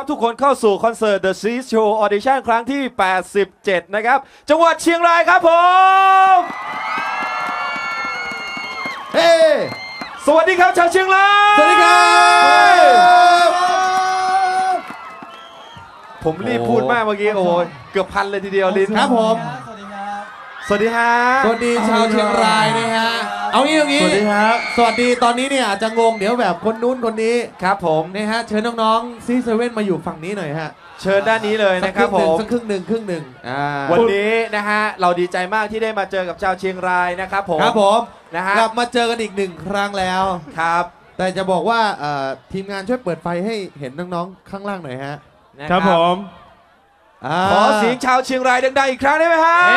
ทุกคนเข้าสู่คอนเสิร์ต The Seed Show Audition ครั้งที่ 87 นะครับ จังหวัดเชียงรายครับผมเฮ้ สวัสดีครับชาวเชียงรายสวัสดีครับผมรีบพูดมากเมื่อกี้โอ้ยเกือบพันเลยทีเดียวลิ้นครับผมสวัสดีฮะสวัสดีชาวเชียงรายนะฮะเอางี้สวัสดีครับสวัสดีตอนนี้เนี่ยอาจจะงงเดี๋ยวแบบคนนู้นคนนี้ครับผมนะฮะเชิญน้องๆซีเซเว่นมาอยู่ฝั่งนี้หน่อยฮะเชิญด้านนี้เลยนะครับผมสักครึ่งหนึ่งวันนี้นะฮะเราดีใจมากที่ได้มาเจอกับชาวเชียงรายนะครับผมครับผมนะฮะกลับมาเจอกันอีก1 ครั้งแล้วครับแต่จะบอกว่าทีมงานช่วยเปิดไฟให้เห็นน้องๆข้างล่างหน่อยฮะครับผมขอเสียงชาวเชียงรายดังๆอีกครั้งได้ไหมฮะ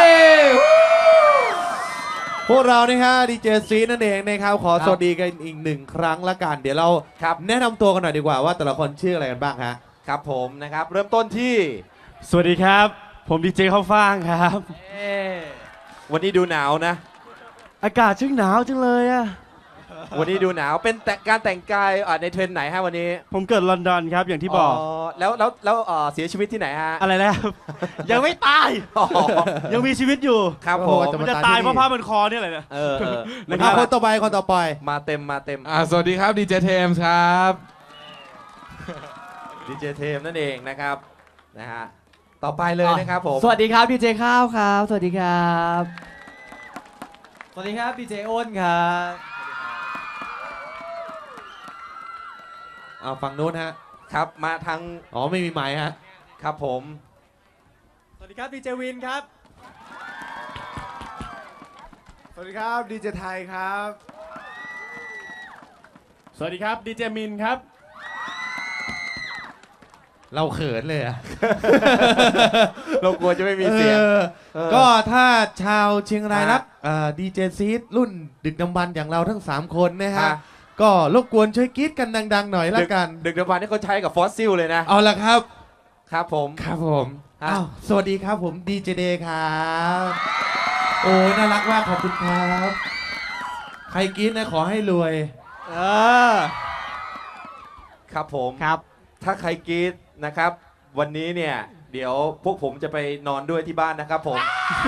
พวกเรานะฮะดีเจซีนั่นเองนะครับขอสวัสดีกันอีก1 ครั้งละกันเดี๋ยวเราแนะนำตัวกันหน่อยดีกว่าว่าแต่ละคนชื่ออะไรกันบ้างฮะครับผมนะครับเริ่มต้นที่สวัสดีครับผมดีเจข้าวฟ่างครับวันนี้ดูหนาวนะอากาศช่างหนาวจังเลยอะวันนี้ดูหนาวเป็นการแต่งกายในเทรนด์ไหนฮะวันนี้ผมเกิดลอนดอนครับอย่างที่บอกแล้วเสียชีวิตที่ไหนฮะอะไรแล้วยังไม่ตายยังมีชีวิตอยู่ครับผมจะตายเพราะผ้ามันคอเนี่ยแหละเนี่ยนะครับคนต่อไปมาเต็มสวัสดีครับดีเจเทมส์ครับดีเจเทมนั่นเองนะครับนะฮะต่อไปเลยนะครับผมสวัสดีครับดีเจข้าวครับสวัสดีครับสวัสดีครับดีเจอ้นครับฝั่งนู้นฮะครับมาทางไม่มีไมค์ฮะครับผมสวัสดีครับดีเจวินครับสวัสดีครับดีเจไทยครับสวัสดีครับดีเจมินครับเราเขินเลยอะเรากลัวจะไม่มีเสียงก็ถ้าชาวเชียงรายรักดีเจซีดรุ่นดึกดำบรรพ์อย่างเราทั้ง3 คนนะฮะก็รบกวนช่วยกรี๊ดกันดังๆหน่อยละกันดึกดำบรรพ์นี่เขาใช้กับฟอสซิลเลยนะเอาละครับครับผมสวัสดีครับผมดีเจเดย์ครับโอ้น่ารักมากขอบคุณครับใครกรี๊ดนะขอให้รวยครับผมครับถ้าใครกรี๊ดนะครับวันนี้เนี่ยเดี๋ยวพวกผมจะไปนอนด้วยที่บ้านนะครับผม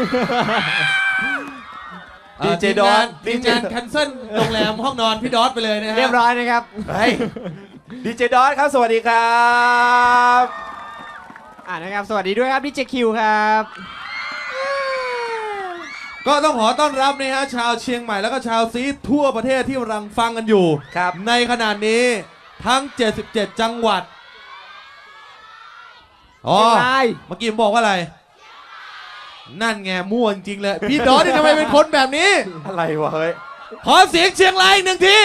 ดีเจดอททีมงานแคนเซิลโรงแรมห้องนอนพี่ดอทไปเลยนะฮะเรียบร้อยนะครับดีเจดอทครับสวัสดีครับนะครับสวัสดีด้วยครับดีเจคิวครับก็ต้องขอต้อนรับนะฮะชาวเชียงใหม่แล้วก็ชาวซีทั่วประเทศที่กำลังฟังกันอยู่ในขณะนี้ทั้ง77 จังหวัดเมื่อกี้ผมบอกว่าอะไรนั่นไงมั่วจริงๆเลยพี่ดอทนี่ทำไมเป็นคนแบบนี้อะไรวะเฮ้ยขอเสียงเชียงราย1 ที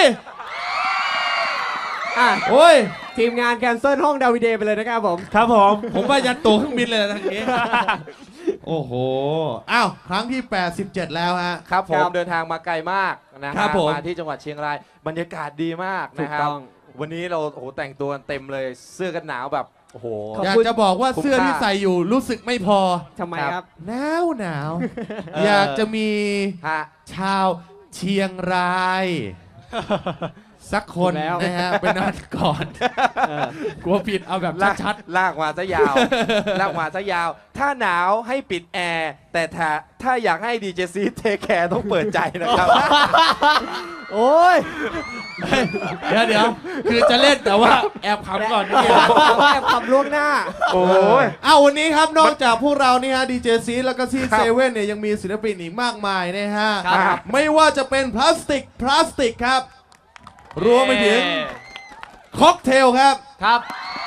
โอ้ยทีมงานแคนเซิลห้องดาวิเดไปเลยนะครับผมครับผมว่ายันตัวเครื่องบินเลยนะทางนี้โอ้โหครั้งที่87แล้วฮะครับผมเดินทางมาไกลมากนะครับมาที่จังหวัดเชียงรายบรรยากาศดีมากนะครับวันนี้เราแต่งตัวเต็มเลยเสื้อกันหนาวแบบโอ้โหอยากจะบอกว่าเสื้อที่ใส่อยู่รู้สึกไม่พอทำไมครับหนาวอยากจะมีชาวเชียงรายสักคนนะฮะไปนอนก่อนกลัวผิดเอาแบบชัดลากมาซะยาวถ้าหนาวให้ปิดแอร์แต่ถ้าอยากให้ดีเจซีเทคแคร์ต้องเปิดใจนะครับโอ้ยเดี๋ยวคือจะเล่นแต่ว่าแอบขำก่อนนี่แอบขำล่วงหน้าโอ้ยวันนี้ครับนอกจากพวกเรานี่ฮะดีเจซีแล้วก็ซีเซเว่นเนี่ยยังมีศิลปินอีกมากมายนะฮะไม่ว่าจะเป็นพลาสติกครับรวมไปถึงค็อกเทลครับ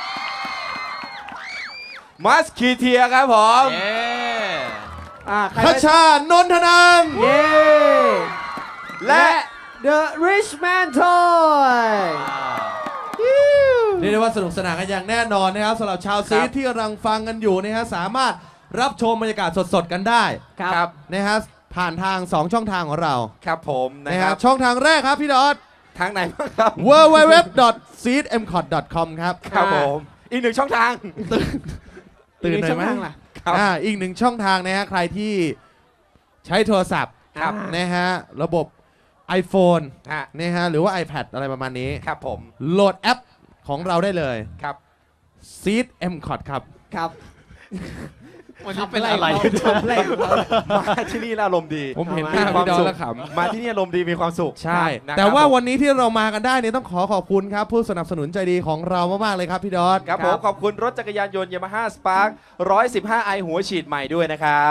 มัสคีเทียครับผมคชานนทนันและ The Rich Man Toy เรียกได้ว่าสนุกสนานกันอย่างแน่นอนนะครับสำหรับชาวซีที่กำลังฟังกันอยู่นะฮะสามารถรับชมบรรยากาศสดๆกันได้นะฮะผ่านทาง2 ช่องทางของเราครับผมนะครับช่องทางแรกครับพี่ดอททางไหนบ้างครับ www.seedmcot.com ครับผมอีก1 ช่องทางตื่นหน่อยไหมอีก1 ช่องทางนะฮะใครที่ใช้โทรศัพท์นะฮะระบบ iPhone นะฮะหรือว่า iPad อะไรประมาณนี้ครับผมโหลดแอปของเราได้เลยครับซีดเอ็มคอร์ดครับครับวันนี้เป็นอะไรอะไรมาที่นี่แล้วอารมณ์ดีผมเห็นหมีน้าควาพี่มดอนสุขแล้วขมาที่นี่อารมณ์ดีมีความสุขใช่นะครับแต่ว่าผมวันนี้ที่เรามากันได้เนี่ยต้องขอบคุณครับ ผู้สนับสนุนใจดีของเรามากๆเลยครับพี่ดอทครับผมขอบคุณรถจักรยานยนต์ Yamaha Spark 115i หัวฉีดใหม่ด้วยนะครับ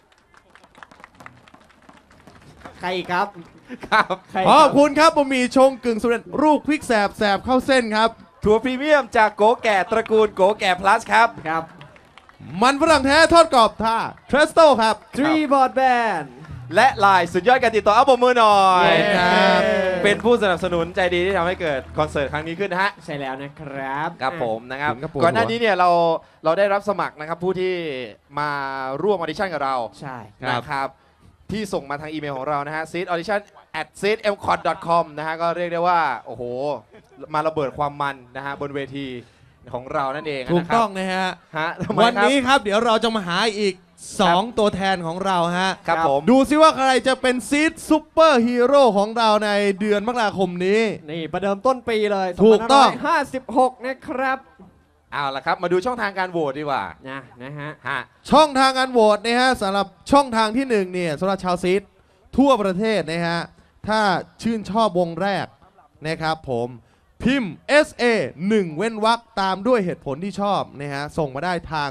ใครอีกครับครับใครขอบคุณครับบะหมี่ชงกึ่งสำเร็จรูปพริกแสบเข้าเส้นครับถั่วพรีเมียมจากโกแก่ตระกูลโกแก่ plus ครับครับมันฝรั่งแท้ทอดกรอบท่าเทรสโตครับ Three Board Band และลายสุดยอดการติดต่อเอาปมมือหน่อยเย้ครับเป็นผู้สนับสนุนใจดีที่ทำให้เกิดคอนเสิร์ตครั้งนี้ขึ้นนะฮะใช่แล้วนะครับครับผมนะครับถึงกับปวดหัวก่อนหน้านี้เนี่ยเราได้รับสมัครนะครับผู้ที่มาร่วมออดิชั่นกับเราใช่นะครับที่ส่งมาทางอีเมลของเรานะฮะ seedaudition@seedmcord.com นะฮะก็เรียกได้ว่า โอ้โห มาระเบิดความมันนะฮะบนเวทีของเรานั่นเองถูกนะครับต้องนะฮะฮะทำไมวันครับนี้ครับเดี๋ยวเราจะมาหาอีก 2 ตัวแทนของเราฮะครับผมดูซิว่าใครจะเป็นซีดซูเปอร์ฮีโร่ของเราในเดือนมกราคมนี้นี่ประเดิมต้นปีเลยถูกต้อง 56นะครับเอาละครับมาดูช่องทางการโหวตดีกว่านะฮะฮะช่องทางการโหวตนะฮะสำหรับช่องทางที่1เนี่ยสำหรับชาวซีดทั่วประเทศนะฮะถ้าชื่นชอบวงแรกนะครับผมพิมพ์ SA 1 เว้นวรรคตามด้วยเหตุผลที่ชอบนะฮะส่งมาได้ทาง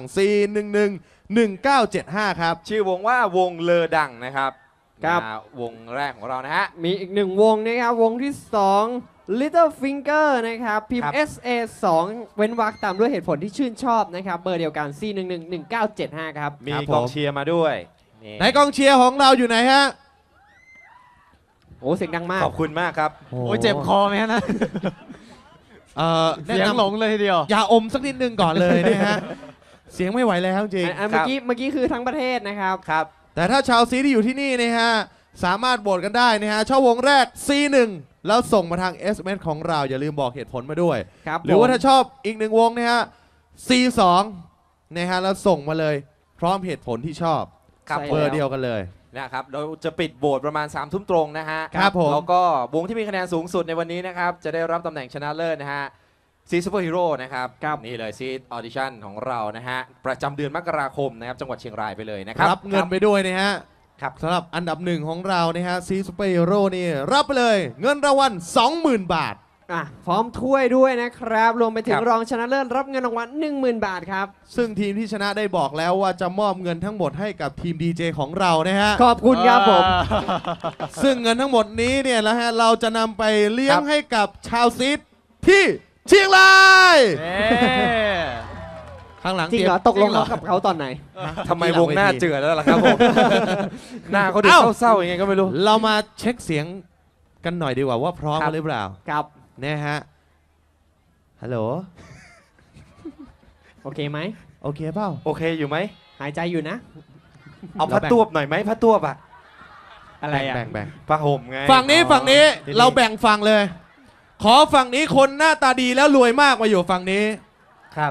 4111975 ครับชื่อวงว่าวงเลอดังนะครับครับนะฮะวงแรกของเรานะฮะมีอีกหนึ่งวงนะครับ วงที่ 2 Little Finger นะครับ พิมครัพ์บ SA 2 เว้นวรรคตามด้วยเหตุผลที่ชื่นชอบนะครับ เบอร์เดียวกัน 4111975 ครับมีครับกองผมเชียร์มาด้วยนี่ไหนกองเชียร์ของเราอยู่ไหนฮะโอ้เสียงดังมากขอบคุณมากครับโอ้ยเจ็บคอไหมฮะนะแนะเสียงนำหลงเลยทีเดียวอย่าอมสักนิดนึงก่อนเลยนะฮะ เสียงไม่ไหวแล้วจริงเมื่อกี้คือทั้งประเทศนะครับครับแต่ถ้าชาวซีที่อยู่ที่นี่นะฮะ สามารถโหวตกันได้นะฮะชอบวงแรก C1 แล้วส่งมาทาง SMS ของเราอย่าลืมบอกเหตุผลมาด้วยครับหรือว่าผมถ้าชอบอีกหนึ่งวงนะฮะ C2 นะฮะแล้วส่งมาเลยพร้อมเหตุผลที่ชอบครับใช่เบอแล้ร์เดียวกันเลยนะครับเราจะปิดโหวตประมาณ3 ทุ่มตรงนะฮะครับผมแล้วก็วงที่มีคะแนนสูงสุดในวันนี้นะครับ จะได้รับตำแหน่งชนะเลิศนะฮะซีซูเปอร์ฮีโร่นะครับนี่เลยซีออดิชั่นของเรานะฮะประจำเดือนมกราคมนะครับจังหวัดเชียงรายไปเลยนะครับรับเงินไปด้วยนะฮะครับสำหรับอันดับหนึ่งของเรานะฮะซีซูเปอร์ฮีโร่นี่รับไปเลยเงินรางวัล 20,000 บาทพร้อมถ้วยด้วยนะครับ รวมไปถึคงรับรองชนะเลิศรับเงินรางวัล 10,000 บาทครับซึ่งทีมที่ชนะได้บอกแล้วว่าจะมอบเงินทั้งหมดให้กับทีมดีเจของเรานะฮะขอบคุณครับผมซึ่งเงินทั้งหมดนี้เนี่ยนะฮะเราจะนำไปเลี้ยคงรับให้กับชาวซีดที่เชียงรายเอ๊ะข้างหลังจริงเหรอเตตรียมกลงรักกับเขาตอนไหนทำไมวงหน้าเจือแล้วล่ะครับผม หน้าเขาดูเศร้าๆยังไงก็ไม่รู้เรามาเช็คเสียงกันหน่อยดีกว่าว่าพร้อมครับกันหรือเปล่าครับนะฮะฮัลโหลโอเคไหมโอเคเปล่าโอเคอยู่ไหมหายใจอยู่นะเอาผ้าตวบหน่อยไหมผ้าตวบอะอะไรอ่ะแบ่งผ้าห่มไงฝั่งนี้ฝั่งนี้อ๋อเราแบ่งฝั่งเลย ขอฝั่งนี้คนหน้าตาดีแล้วรวยมากมาอยู่ฝั่งนี้ครับ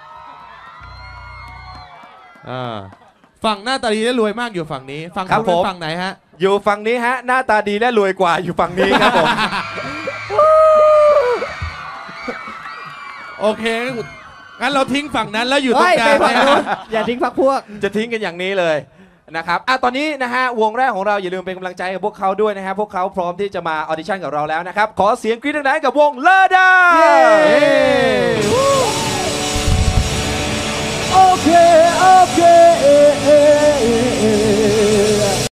ฝั่งหน้าตาดีและรวยมากอยู่ฝั่งนี้ ฝั่งครับคุณเป็นผมฝั่งไหนฮะอยู่ฝั่งนี้ฮะหน้าตาดีและรวยกว่าอยู่ฝั่งนี้ครับผมโอเคงั้นเราทิ้งฝั่งนั้นแล้วอยู่ตรเฮ้งยกไปลางฝั่งนะนู้ฮะนอย่าทิ้งพักพวกจะทิ้งกันอย่างนี้เลยนะครับตอนนี้นะฮะวงแรกของเราอย่าลืมเป็นกำลังใจกับพวกเขาด้วยนะฮะพวกเขาพร้อมที่จะมาออดิชั่นกับเราแล้วนะครับขอเสียงกรี๊ดดังๆกับวงเลอดาเย้